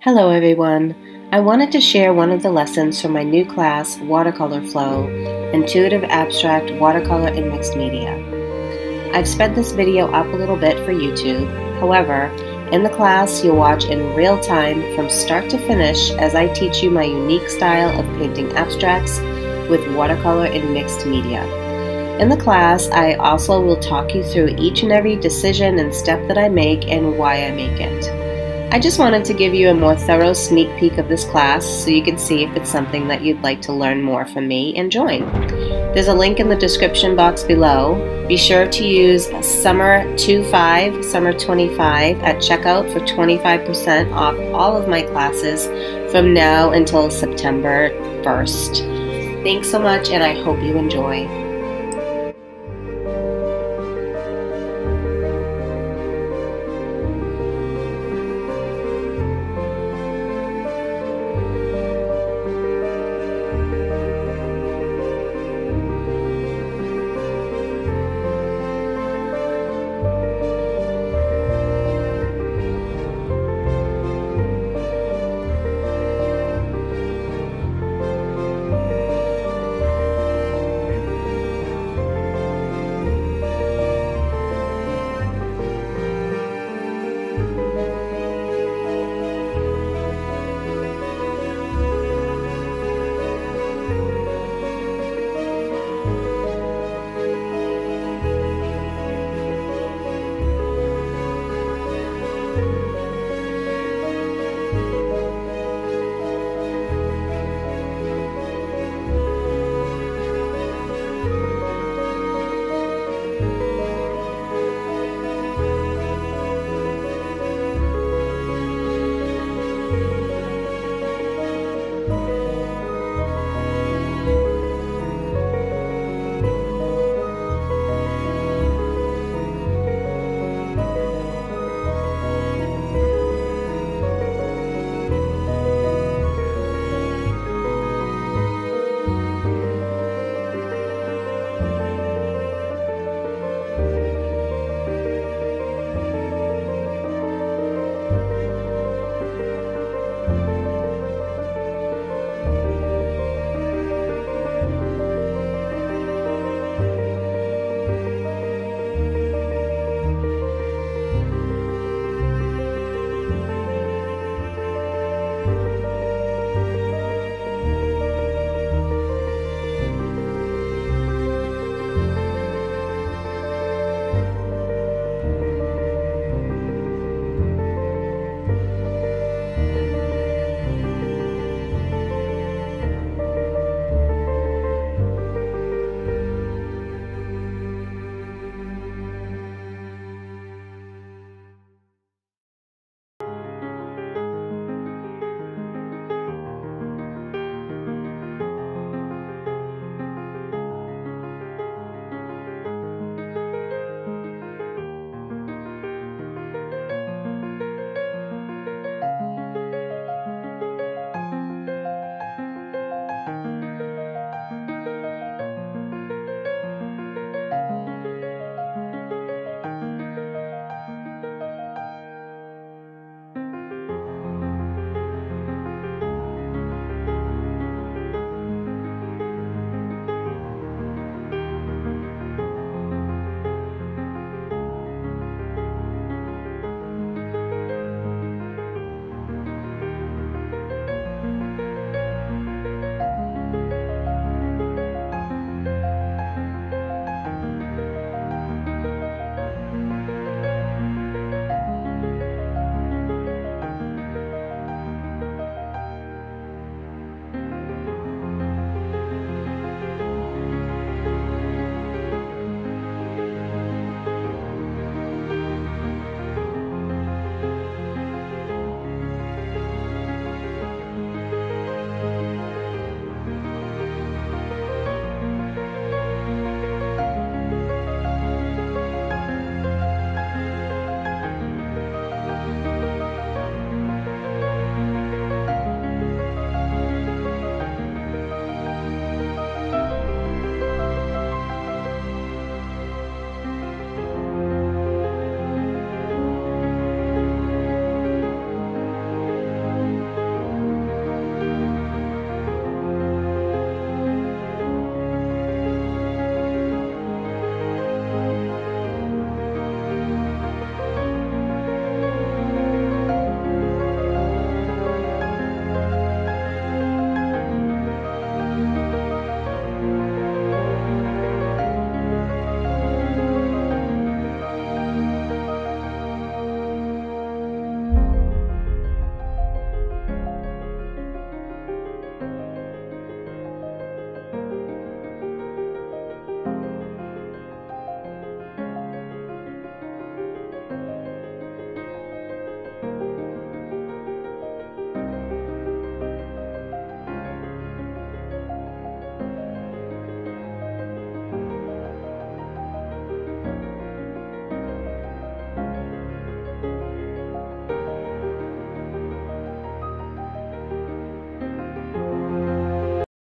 Hello everyone. I wanted to share one of the lessons from my new class, Watercolor Flow, Intuitive Abstract Watercolor in Mixed Media. I've sped this video up a little bit for YouTube. However, in the class you'll watch in real time from start to finish as I teach you my unique style of painting abstracts with watercolor in mixed media. In the class, I also will talk you through each and every decision and step that I make and why I make it. I just wanted to give you a more thorough sneak peek of this class so you can see if it's something that you'd like to learn more from me and join. There's a link in the description box below. Be sure to use Summer25, Summer25 at checkout for 25% off all of my classes from now until September 1st. Thanks so much and I hope you enjoy.